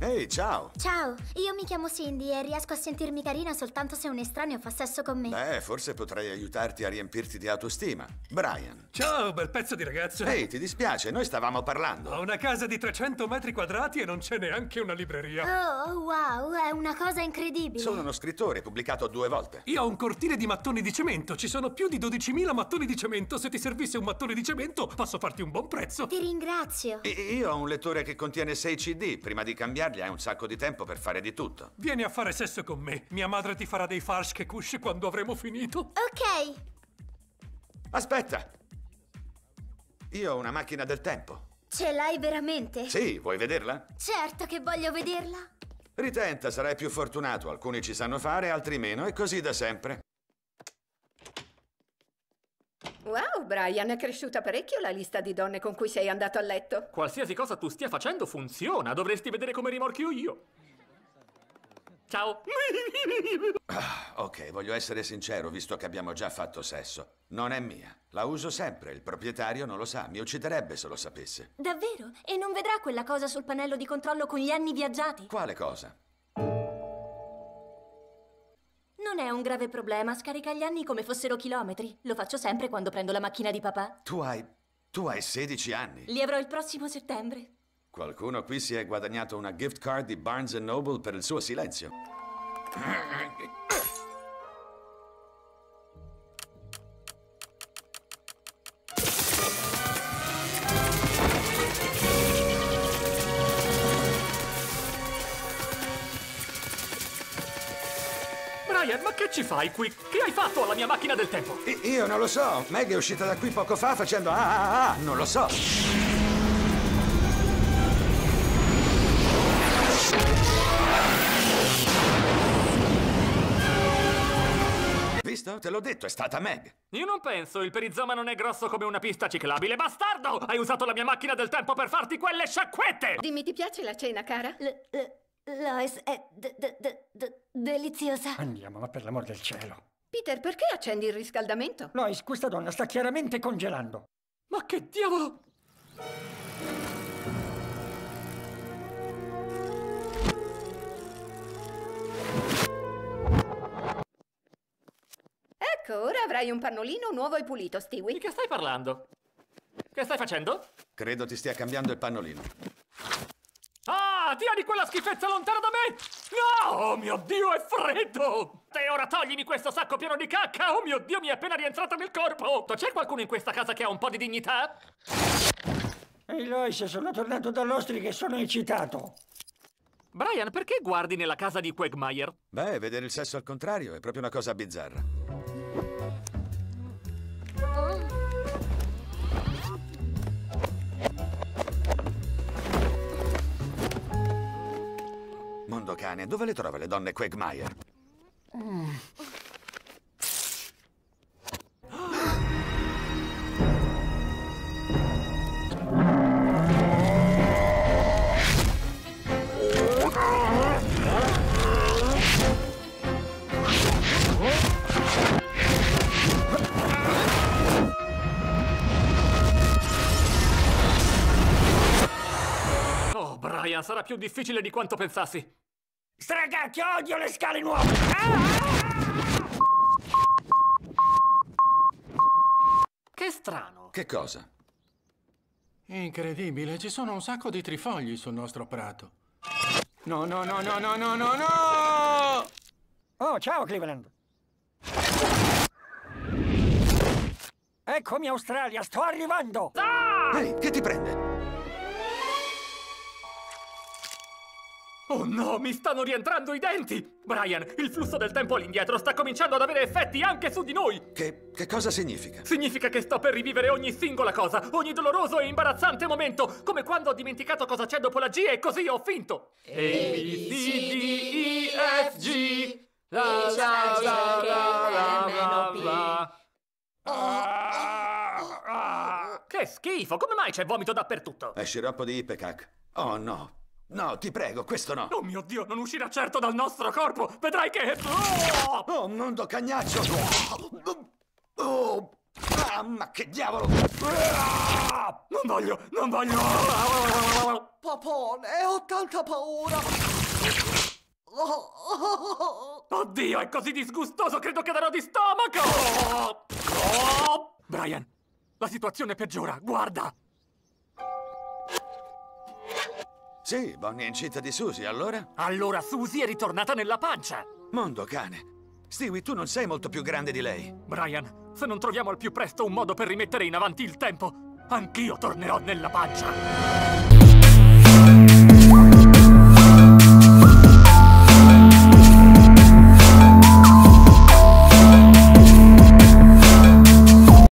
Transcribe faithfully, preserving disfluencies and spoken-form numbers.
Ehi, ciao! Ciao, io mi chiamo Cindy e riesco a sentirmi carina soltanto se un estraneo fa sesso con me. Beh, forse potrei aiutarti a riempirti di autostima. Brian. Ciao, bel pezzo di ragazzo. Ehi, ti dispiace? Noi stavamo parlando. Ho una casa di trecento metri quadrati e non c'è neanche una libreria. Oh, wow, è una cosa incredibile. Sono uno scrittore, pubblicato due volte. Io ho un cortile di mattoni di cemento. Ci sono più di dodicimila mattoni di cemento. Se ti servisse un mattone di cemento, posso farti un buon prezzo. Ti ringrazio. I- io ho un lettore che contiene sei C D. Prima di cambiarli hai un sacco di tempo per fare di tutto. Vieni a fare sesso con me. Mia madre ti farà dei farsh che kush quando avremo finito. Ok. Aspetta! Io ho una macchina del tempo. Ce l'hai veramente? Sì, vuoi vederla? Certo che voglio vederla. Ritenta, sarai più fortunato. Alcuni ci sanno fare, altri meno, e così da sempre. Wow, Brian, è cresciuta parecchio la lista di donne con cui sei andato a letto. Qualsiasi cosa tu stia facendo funziona. Dovresti vedere come rimorchio io. Ciao. Ah, ok, voglio essere sincero, visto che abbiamo già fatto sesso. Non è mia. La uso sempre. Il proprietario non lo sa. Mi ucciderebbe se lo sapesse. Davvero? E non vedrà quella cosa sul pannello di controllo con gli anni viaggiati? Quale cosa? Non è un grave problema, scarica gli anni come fossero chilometri. Lo faccio sempre quando prendo la macchina di papà. Tu hai... tu hai sedici anni. Li avrò il prossimo settembre. Qualcuno qui si è guadagnato una gift card di Barnes and Noble per il suo silenzio. Brian, ma che ci fai qui? Che hai fatto alla mia macchina del tempo? I- io non lo so. Meg è uscita da qui poco fa facendo ah ah ah. Non lo so. Visto? Te l'ho detto, è stata Meg. Io non penso, il perizoma non è grosso come una pista ciclabile. Bastardo! Hai usato la mia macchina del tempo per farti quelle sciacquette! Dimmi, ti piace la cena, cara? L- l- Lois è d- d- d- d- deliziosa. Andiamo, ma per l'amor del cielo. Peter, perché accendi il riscaldamento? Lois, questa donna sta chiaramente congelando. Ma che diavolo! Ecco, ora avrai un pannolino nuovo e pulito, Stewie. Di che stai parlando? Che stai facendo? Credo ti stia cambiando il pannolino. Ah, tieni quella schifezza lontana da me! No! Oh mio Dio, è freddo! E ora toglimi questo sacco pieno di cacca! Oh mio Dio, mi è appena rientrata nel corpo! C'è qualcuno in questa casa che ha un po' di dignità? Ehi, Lois, sono tornato dall'ostriche e sono eccitato. Brian, perché guardi nella casa di Quagmire? Beh, vedere il sesso al contrario è proprio una cosa bizzarra. Mondo cane, dove le trova le donne Quagmire? Mm. Oh, Brian, sarà più difficile di quanto pensassi. Stragacchio, odio le scale nuove! Ah! Che strano. Che cosa? Incredibile, ci sono un sacco di trifogli sul nostro prato. No, no, no, no, no, no, no, no! Oh, ciao, Cleveland. Eccomi, Australia, sto arrivando! Ehi, che ti prende? Oh no, mi stanno rientrando i denti! Brian, il flusso del tempo all'indietro sta cominciando ad avere effetti anche su di noi! Che, che cosa significa? Significa che sto per rivivere ogni singola cosa, ogni doloroso e imbarazzante momento, come quando ho dimenticato cosa c'è dopo la G e così ho finto! A, B, C, D, E, F, G... La, la, la, la, la, la, la. Che schifo! Come mai c'è vomito dappertutto? È sciroppo di Ipecac. Oh no. No, ti prego, questo no. Oh mio Dio, non uscirà certo dal nostro corpo! Vedrai che... Oh, mondo cagnaccio! Oh! Ah, ma che diavolo! Non voglio, non voglio! Papone, ho tanta paura. Oddio, è così disgustoso, credo che darò di stomaco! Oh! Brian, la situazione peggiora, guarda! Sì, Bonnie è incinta di Susie, allora? Allora Susie è ritornata nella pancia! Mondo cane! Stewie, tu non sei molto più grande di lei. Brian, se non troviamo al più presto un modo per rimettere in avanti il tempo, anch'io tornerò nella pancia!